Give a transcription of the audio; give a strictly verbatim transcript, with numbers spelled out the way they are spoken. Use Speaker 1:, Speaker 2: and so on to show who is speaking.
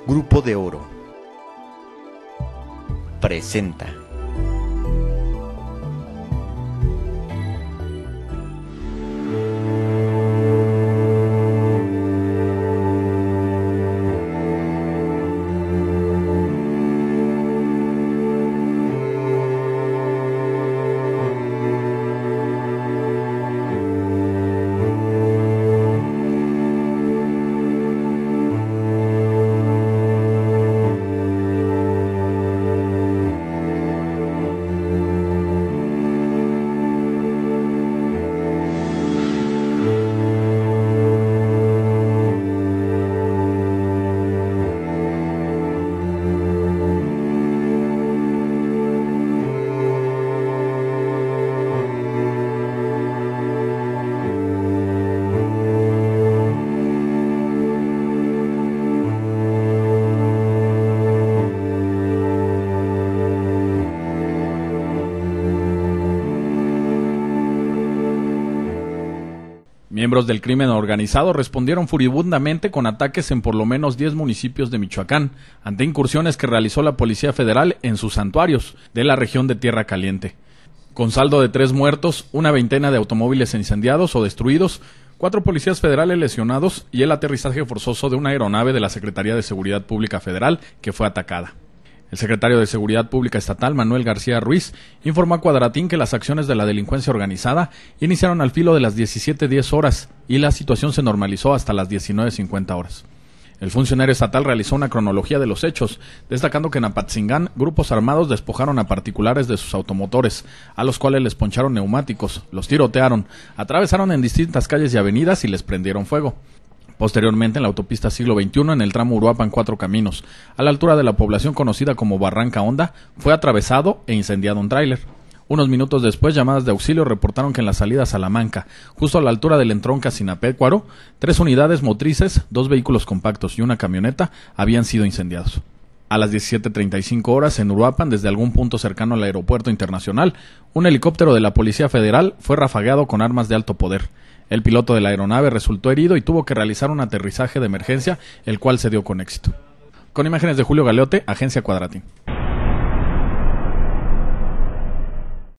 Speaker 1: Grupo de Oro presenta.
Speaker 2: Miembros del crimen organizado respondieron furibundamente con ataques en por lo menos diez municipios de Michoacán, ante incursiones que realizó la Policía Federal en sus santuarios de la región de Tierra Caliente. Con saldo de tres muertos, una veintena de automóviles incendiados o destruidos, cuatro policías federales lesionados y el aterrizaje forzoso de una aeronave de la Secretaría de Seguridad Pública Federal que fue atacada. El secretario de Seguridad Pública Estatal, Manuel García Ruiz, informó a Cuadratín que las acciones de la delincuencia organizada iniciaron al filo de las diecisiete diez horas y la situación se normalizó hasta las diecinueve cincuenta horas. El funcionario estatal realizó una cronología de los hechos, destacando que en Apatzingán grupos armados despojaron a particulares de sus automotores, a los cuales les poncharon neumáticos, los tirotearon, atravesaron en distintas calles y avenidas y les prendieron fuego. Posteriormente, en la autopista Siglo veintiuno, en el tramo Uruapan Cuatro Caminos, a la altura de la población conocida como Barranca Honda, fue atravesado e incendiado un tráiler. Unos minutos después, llamadas de auxilio reportaron que en la salida a Salamanca, justo a la altura del entronque a Sinapecuaro, tres unidades motrices, dos vehículos compactos y una camioneta habían sido incendiados. A las diecisiete treinta y cinco horas, en Uruapan, desde algún punto cercano al aeropuerto internacional, un helicóptero de la Policía Federal fue rafagueado con armas de alto poder. El piloto de la aeronave resultó herido y tuvo que realizar un aterrizaje de emergencia, el cual se dio con éxito. Con imágenes de Julio Galeote, Agencia Cuadratín.